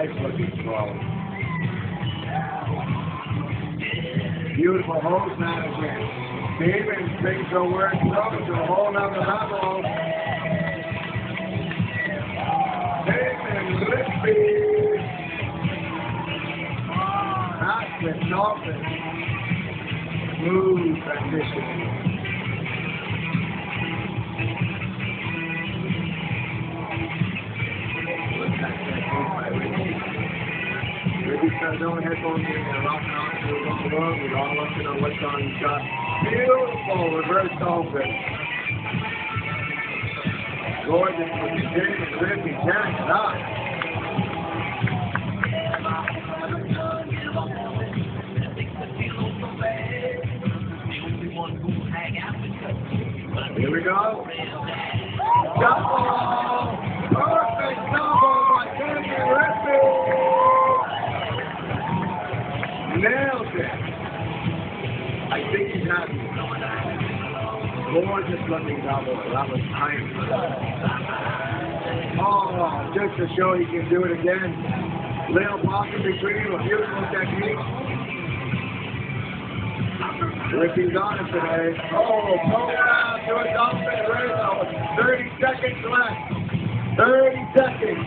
nice looking throw. Beautiful hose management. Stevens thinks the word throw to a whole nother level. Damon Lispy. That's with nothing. Smooth transition. Ricky Cardone headphones in there, rocking on to the road. We're all looking on what's on the shot. Beautiful reverse dolphin. Gorgeous with the Damon Lispy carrying it up. Here we go. Double! Perfect double by Damon Lispy! Nailed it! I think he's happy. Gorgeous looking double. That was tight. Oh, just to show he can do it again. Little pocket between him, a beautiful technique. Lispy's on it today. Oh, pull around to a dolphin race. 30 seconds left. 30 seconds.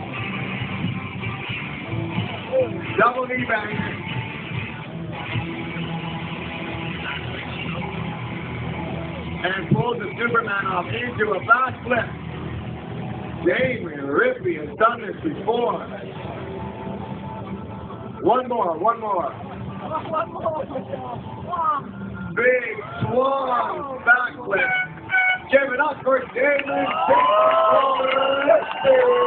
Double knee banger. And pulls the Superman off into a backflip. Damon Lispy has done this before. One more. One more. Big swan backflip. Give it up for Damon Lispy.